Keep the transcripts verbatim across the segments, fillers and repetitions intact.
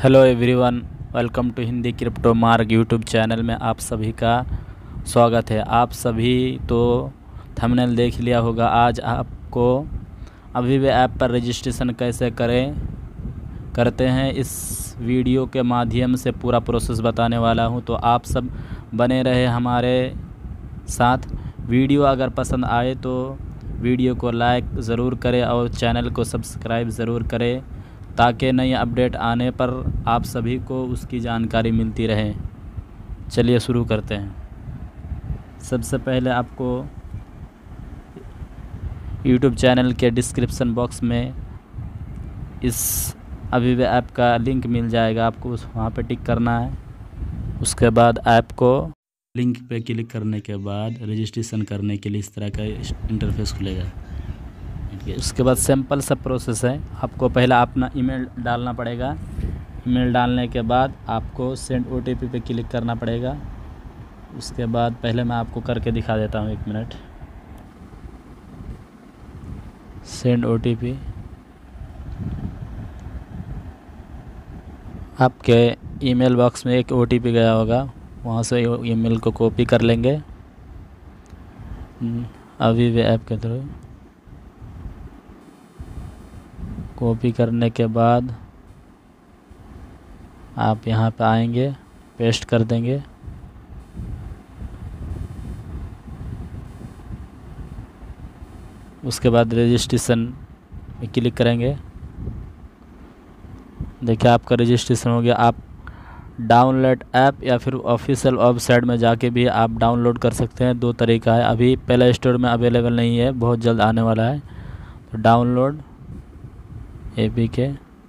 Hello everyone, welcome to Hindi crypto Marg YouTube channel में आप सभी का स्वागत है। आप सभी तो थंबनेल देख लिया होगा। आज आपको अभी भी ऐप पर रजिस्ट्रेशन कैसे करें करते हैं इस वीडियो के माध्यम से पूरा प्रोसेस बताने वाला हूं। तो आप सब बने रहे हमारे साथ। वीडियो अगर पसंद आए तो वीडियो को लाइक ज़रूर करें और चैनल को सब्सक्राइब ज़रूर करें ताकि नई अपडेट आने पर आप सभी को उसकी जानकारी मिलती रहे। चलिए शुरू करते हैं। सबसे पहले आपको यूट्यूब चैनल के डिस्क्रिप्शन बॉक्स में इस अभी भी ऐप का लिंक मिल जाएगा। आपको उस वहाँ पे टिक करना है। उसके बाद ऐप को लिंक पे क्लिक करने के बाद रजिस्ट्रेशन करने के लिए इस तरह का इंटरफेस खुलेगा। उसके बाद सिंपल सा प्रोसेस है। आपको पहला अपना ईमेल डालना पड़ेगा। ईमेल डालने के बाद आपको सेंड ओटीपी पे क्लिक करना पड़ेगा। उसके बाद पहले मैं आपको करके दिखा देता हूँ, एक मिनट। सेंड ओटीपी, आपके ईमेल बॉक्स में एक ओटीपी गया होगा, वहाँ से ईमेल को कॉपी कर लेंगे अभी भी ऐप के थ्रू। कॉपी करने के बाद आप यहाँ पे आएंगे, पेस्ट कर देंगे। उसके बाद रजिस्ट्रेशन में क्लिक करेंगे। देखिए आपका रजिस्ट्रेशन हो गया। आप डाउनलोड ऐप या फिर ऑफिशियल वेबसाइट में जाके भी आप डाउनलोड कर सकते हैं। दो तरीका है। अभी प्ले स्टोर में अवेलेबल नहीं है, बहुत जल्द आने वाला है। तो डाउनलोड ए पी के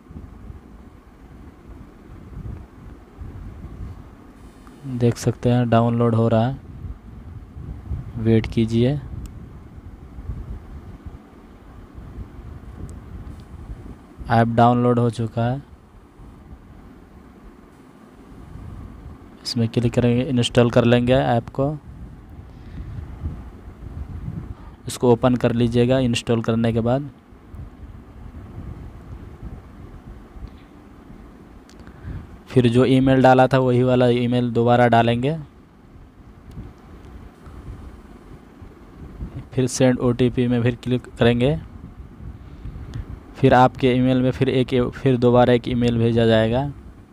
देख सकते हैं डाउनलोड हो रहा है, वेट कीजिए। ऐप डाउनलोड हो चुका है। इसमें क्लिक करेंगे, इंस्टॉल कर लेंगे ऐप को। इसको ओपन कर लीजिएगा। इंस्टॉल करने के बाद फिर जो ईमेल डाला था वही वाला ईमेल दोबारा डालेंगे। फिर सेंड ओटीपी में फिर क्लिक करेंगे। फिर आपके ईमेल में फिर एक फिर दोबारा एक ईमेल भेजा जाएगा।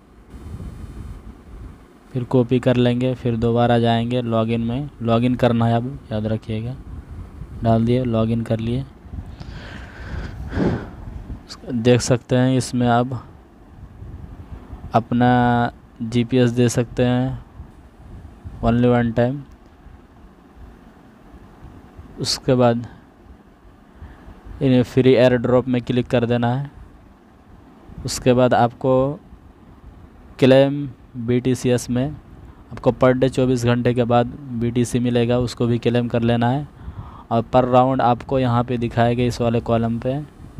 फिर कॉपी कर लेंगे। फिर दोबारा जाएंगे लॉगिन में। लॉगिन करना है, अब याद रखिएगा। डाल दिए, लॉगिन कर लिए। देख सकते हैं इसमें अब अपना जीपीएस दे सकते हैं ओनली वन टाइम। उसके बाद इन्हें फ्री एयर ड्रॉप में क्लिक कर देना है। उसके बाद आपको क्लेम बीटीसीएस में आपको पर डे चौबीस घंटे के बाद बीटीसी मिलेगा, उसको भी क्लेम कर लेना है। और पर राउंड आपको यहाँ पे दिखाएगा इस वाले कॉलम पे।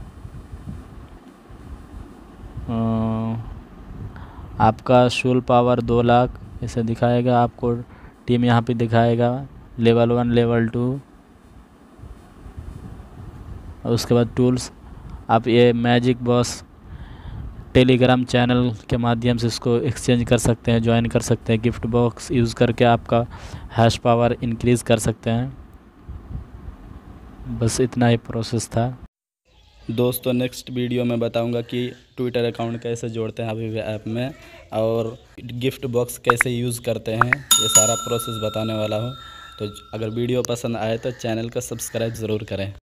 आपका शूल पावर दो लाख ऐसे दिखाएगा। आपको टीम यहाँ पे दिखाएगा, लेवल वन, लेवल टू। और उसके बाद टूल्स, आप ये मैजिक बॉस टेलीग्राम चैनल के माध्यम से इसको एक्सचेंज कर सकते हैं, ज्वाइन कर सकते हैं। गिफ्ट बॉक्स यूज़ करके आपका हैश पावर इंक्रीज़ कर सकते हैं। बस इतना ही प्रोसेस था। दोस्तों नेक्स्ट वीडियो में बताऊंगा कि ट्विटर अकाउंट कैसे जोड़ते हैं अभी भी ऐप में, और गिफ्ट बॉक्स कैसे यूज़ करते हैं, ये सारा प्रोसेस बताने वाला हूँ। तो अगर वीडियो पसंद आए तो चैनल को सब्सक्राइब ज़रूर करें।